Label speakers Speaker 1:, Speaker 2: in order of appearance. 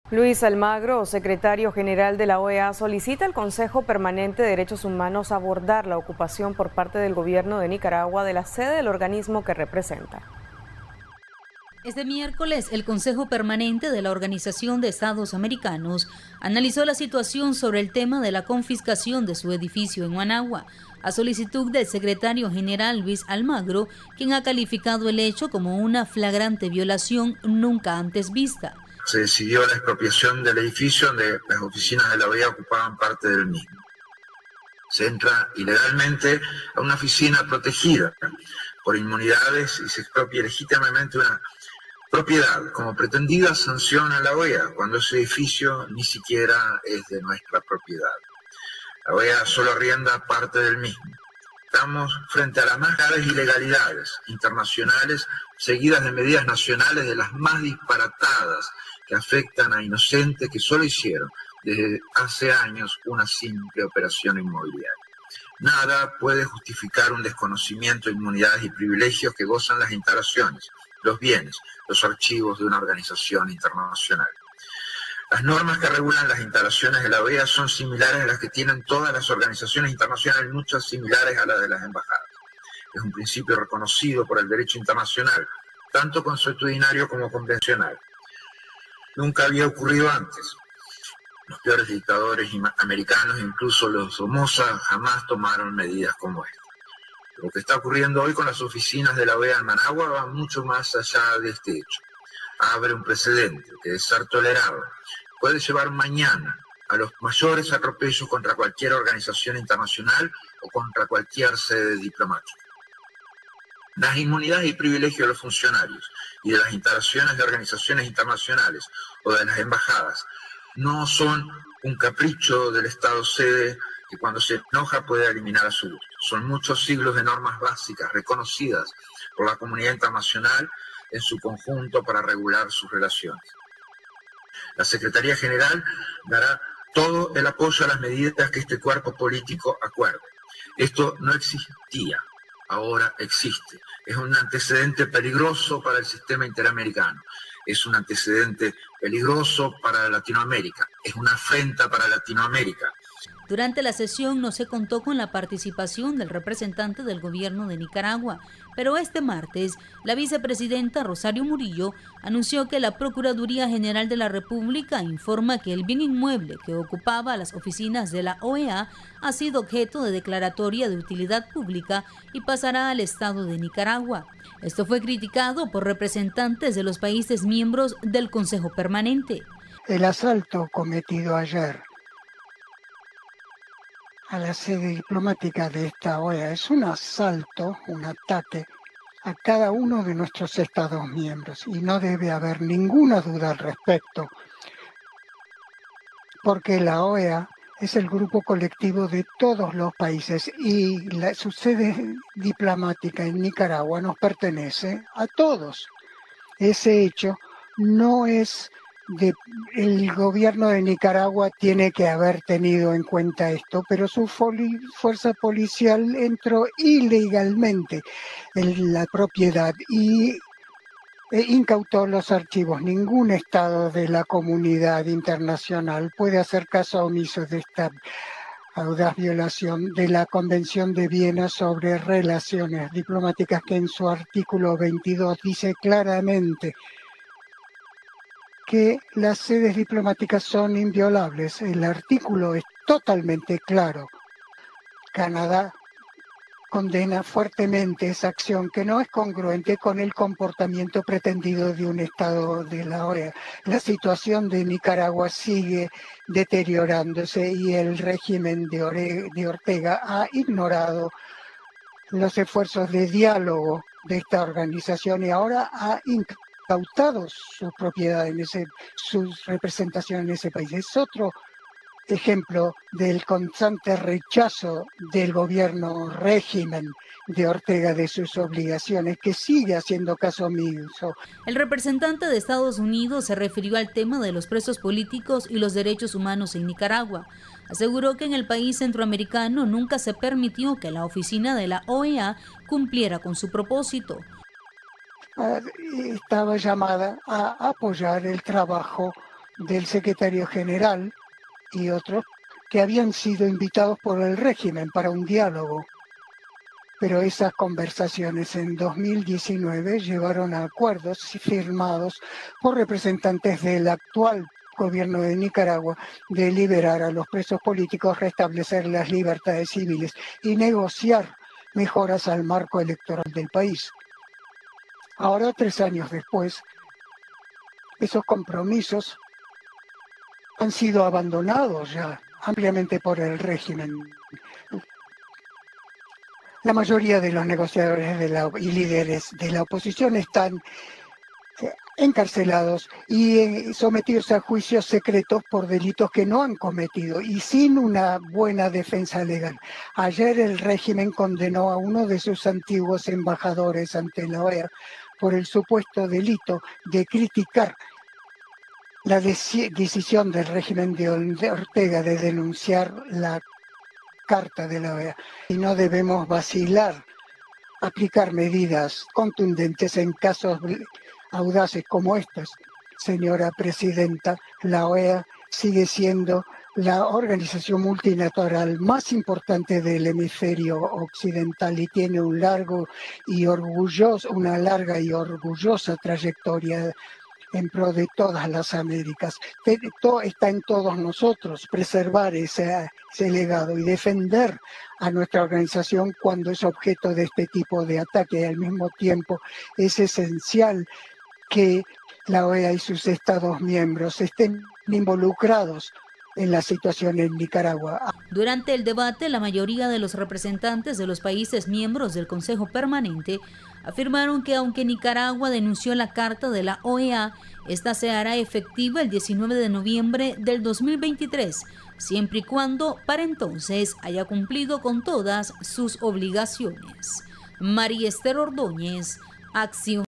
Speaker 1: Luis Almagro, secretario general de la OEA, solicita al Consejo Permanente de Derechos Humanos abordar la ocupación por parte del gobierno de Nicaragua de la sede del organismo que representa.
Speaker 2: Este miércoles, el Consejo Permanente de la Organización de Estados Americanos analizó la situación sobre el tema de la confiscación de su edificio en Managua, a solicitud del secretario general Luis Almagro, quien ha calificado el hecho como una flagrante violación nunca antes vista.
Speaker 3: Se decidió la expropiación del edificio donde las oficinas de la OEA ocupaban parte del mismo. Se entra ilegalmente a una oficina protegida por inmunidades y se expropia legítimamente una propiedad como pretendida sanción a la OEA, cuando ese edificio ni siquiera es de nuestra propiedad. La OEA solo arrienda parte del mismo. Estamos frente a las más graves ilegalidades internacionales, seguidas de medidas nacionales de las más disparatadas que afectan a inocentes que solo hicieron desde hace años una simple operación inmobiliaria. Nada puede justificar un desconocimiento de inmunidades y privilegios que gozan las instalaciones, los bienes, los archivos de una organización internacional. Las normas que regulan las instalaciones de la OEA son similares a las que tienen todas las organizaciones internacionales, muchas similares a las de las embajadas. Es un principio reconocido por el derecho internacional, tanto consuetudinario como convencional. Nunca había ocurrido antes. Los peores dictadores americanos, incluso los Somoza, jamás tomaron medidas como esta. Lo que está ocurriendo hoy con las oficinas de la OEA en Managua va mucho más allá de este hecho. Abre un precedente que, de ser tolerado, puede llevar mañana a los mayores atropellos contra cualquier organización internacional o contra cualquier sede diplomática. Las inmunidades y privilegios de los funcionarios y de las instalaciones de organizaciones internacionales o de las embajadas no son un capricho del Estado sede que cuando se enoja puede eliminar a su gusto. Son muchos siglos de normas básicas reconocidas por la comunidad internacional en su conjunto para regular sus relaciones. La Secretaría General dará todo el apoyo a las medidas que este cuerpo político acuerde. Esto no existía, ahora existe. Es un antecedente peligroso para el sistema interamericano. Es un antecedente peligroso para Latinoamérica. Es una afrenta para Latinoamérica.
Speaker 2: Durante la sesión no se contó con la participación del representante del gobierno de Nicaragua, pero este martes la vicepresidenta Rosario Murillo anunció que la Procuraduría General de la República informa que el bien inmueble que ocupaba las oficinas de la OEA ha sido objeto de declaratoria de utilidad pública y pasará al Estado de Nicaragua. Esto fue criticado por representantes de los países miembros del Consejo Permanente.
Speaker 4: El asalto cometido ayer a la sede diplomática de esta OEA es un asalto, un ataque a cada uno de nuestros Estados miembros y no debe haber ninguna duda al respecto, porque la OEA es el grupo colectivo de todos los países y su sede diplomática en Nicaragua nos pertenece a todos. Ese hecho no es el gobierno de Nicaragua tiene que haber tenido en cuenta esto, pero su fuerza policial entró ilegalmente en la propiedad y incautó los archivos. Ningún Estado de la comunidad internacional puede hacer caso omiso de esta audaz violación de la Convención de Viena sobre Relaciones Diplomáticas, que en su artículo 22 dice claramente que las sedes diplomáticas son inviolables. El artículo es totalmente claro. Canadá condena fuertemente esa acción que no es congruente con el comportamiento pretendido de un Estado de la OEA. La situación de Nicaragua sigue deteriorándose y el régimen de Ortega ha ignorado los esfuerzos de diálogo de esta organización y ahora ha incautado su propiedad su representación en ese país. Es otro ejemplo del constante rechazo del gobierno régimen de Ortega de sus obligaciones, que sigue haciendo caso omiso.
Speaker 2: El representante de Estados Unidos se refirió al tema de los presos políticos y los derechos humanos en Nicaragua. Aseguró que en el país centroamericano nunca se permitió que la oficina de la OEA cumpliera con su propósito.
Speaker 4: Estaba llamada a apoyar el trabajo del secretario general y otros que habían sido invitados por el régimen para un diálogo. Pero esas conversaciones en 2019 llevaron a acuerdos firmados por representantes del actual gobierno de Nicaragua de liberar a los presos políticos, restablecer las libertades civiles y negociar mejoras al marco electoral del país. Ahora, 3 años después, esos compromisos han sido abandonados ya ampliamente por el régimen. La mayoría de los negociadores y líderes de la oposición están encarcelados y sometidos a juicios secretos por delitos que no han cometido y sin una buena defensa legal. Ayer el régimen condenó a uno de sus antiguos embajadores ante la OEA por el supuesto delito de criticar la decisión del régimen de Ortega de denunciar la Carta de la OEA. Y no debemos vacilar, aplicar medidas contundentes en casos audaces como estos. Señora Presidenta, la OEA sigue siendo la organización multilateral más importante del hemisferio occidental y tiene una larga y orgullosa trayectoria en pro de todas las Américas. Está en todos nosotros preservar ese legado y defender a nuestra organización cuando es objeto de este tipo de ataque. Y al mismo tiempo es esencial que la OEA y sus Estados miembros estén involucrados en la situación en Nicaragua.
Speaker 2: Durante el debate, la mayoría de los representantes de los países miembros del Consejo Permanente afirmaron que aunque Nicaragua denunció la Carta de la OEA, esta se hará efectiva el 19 de noviembre del 2023, siempre y cuando para entonces haya cumplido con todas sus obligaciones. María Esther Ordóñez, Acción.